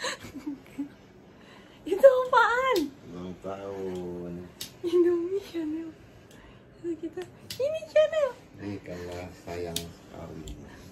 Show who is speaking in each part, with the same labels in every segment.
Speaker 1: Itu apaan?
Speaker 2: Ulang tahun.
Speaker 1: Indomie Channel. Itu kita. Ini channel.
Speaker 2: Ini karena sayang sekali.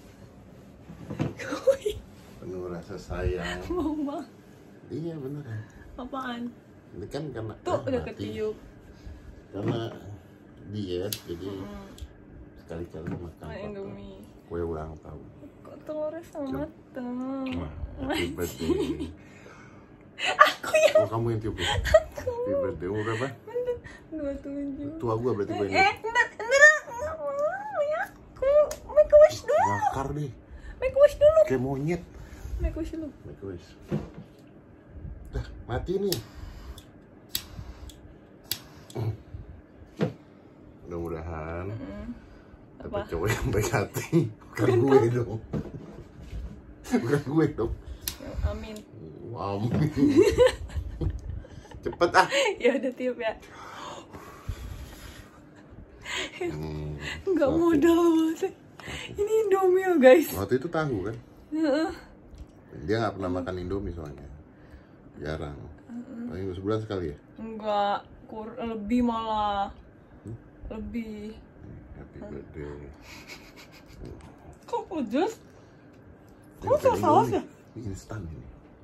Speaker 2: Penuh rasa sayang.
Speaker 1: Mau bang.
Speaker 2: Iya beneran.
Speaker 1: Apaan?
Speaker 2: Ini kan karena
Speaker 1: Tuh udah
Speaker 2: mati.
Speaker 1: ketiup.
Speaker 2: Karena diet jadi sekali-kali makan
Speaker 1: Indomie.
Speaker 2: kue ulang tahun.
Speaker 1: Kok telurnya sama mateng?
Speaker 2: Wah, happy birthday.
Speaker 1: Aku yang.
Speaker 2: Oh kamu yang tiup ya? Happy birthday. Umur berapa?
Speaker 1: 27.
Speaker 2: Tua gua berarti gue ini.
Speaker 1: Enggak mau ya. Aku make a wish dulu.
Speaker 2: Bakar deh.
Speaker 1: Make a wish dulu.
Speaker 2: Kayak monyet.
Speaker 1: Make a wish dulu.
Speaker 2: Make a wish. Dah, mati nih. Mudah-mudahan dapat cowok yang baik hati. Bukan gue dong. Bukan gue dong.
Speaker 1: Amin.
Speaker 2: Amin. Cepet ah.
Speaker 1: Ya udah tiup ya. Nggak modal banget. Ini Indomie ya guys.
Speaker 2: Waktu itu tahu kan? Dia nggak pernah makan Indomie soalnya. Jarang. Paling sebulan sekali ya?
Speaker 1: Enggak, lebih malah. Lebih.
Speaker 2: Happy birthday.
Speaker 1: Kok pedes? Kok saus ya?
Speaker 2: Ini instan ini.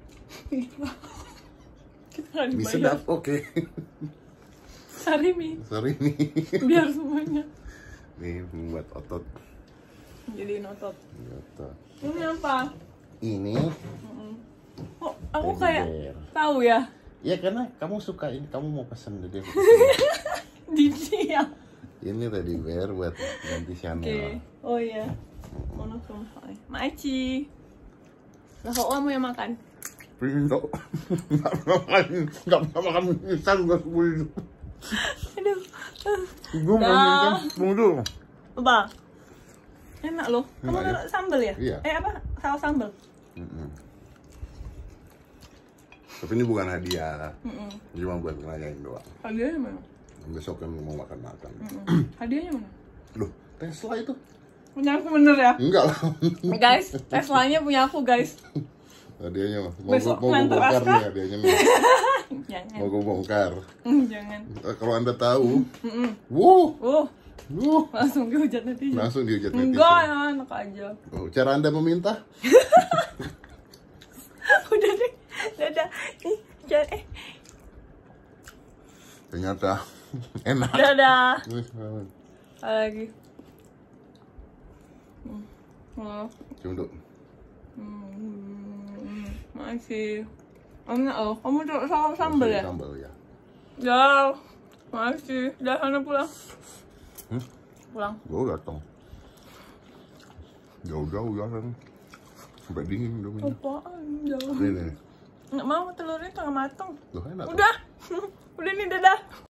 Speaker 1: Kita nggak
Speaker 2: Bisa
Speaker 1: dibayar.
Speaker 2: sedap, oke.
Speaker 1: Sarimi.
Speaker 2: Sorry nih.
Speaker 1: Biar semuanya.
Speaker 2: Nih membuat otot.
Speaker 1: Jadi otot.
Speaker 2: Otot.
Speaker 1: Ini apa?
Speaker 2: Ini.
Speaker 1: Oh, aku
Speaker 2: Teddy
Speaker 1: kayak
Speaker 2: bear.
Speaker 1: tahu ya.
Speaker 2: Ya karena kamu suka ini, kamu mau pesen jadi.
Speaker 1: Didi ya.
Speaker 2: Ini tadi bear buat ganti Chanel.
Speaker 1: Oke. Oh iya. Mana sama Maci. Lah kok kamu yang makan?
Speaker 2: Pintu. Nggak makan instan juga sepuluh.
Speaker 1: Aduh.
Speaker 2: Gue mau instan sepuluh dulu.
Speaker 1: Apa? Enak loh. Kamu
Speaker 2: Enak ya?
Speaker 1: taruh sambal ya?
Speaker 2: Iya.
Speaker 1: Apa? Saus sambal.
Speaker 2: Tapi ini bukan hadiah. Cuma buat ngerayain doang.
Speaker 1: Hadiahnya mana?
Speaker 2: Besok kan mau makan-makan.
Speaker 1: Hadiahnya mana?
Speaker 2: Loh, Tesla itu?
Speaker 1: Punya aku bener ya?
Speaker 2: Enggak lah.
Speaker 1: Guys, Teslanya punya aku guys.
Speaker 2: Hadiahnya mah.
Speaker 1: Besok
Speaker 2: Mau gue
Speaker 1: nganter
Speaker 2: bongkar
Speaker 1: Aska?
Speaker 2: nih hadiahnya nih.
Speaker 1: Jangan.
Speaker 2: Mau gue bongkar.
Speaker 1: Jangan.
Speaker 2: Kalau Anda tahu. Wuh. Wuh.
Speaker 1: Langsung dihujat netizen.
Speaker 2: Langsung dihujat netizen.
Speaker 1: Enggak, enak aja.
Speaker 2: Oh, cara Anda meminta?
Speaker 1: Udah deh. Dadah. Jangan
Speaker 2: Ternyata enak.
Speaker 1: Dadah.
Speaker 2: Nih,
Speaker 1: Lagi.
Speaker 2: Cunduk.
Speaker 1: Makasih. Enak loh. Kamu taruh saus sambal ya?
Speaker 2: Sambal ya.
Speaker 1: Ya. Makasih. Udah sana pulang. Pulang.
Speaker 2: Gue datang. Jauh-jauh ya kan. Sampai dingin udah minum.
Speaker 1: Apaan? Jauh.
Speaker 2: Ini.
Speaker 1: Nggak mau telurnya tengah matang.
Speaker 2: Loh enak.
Speaker 1: Udah. Udah nih dadah.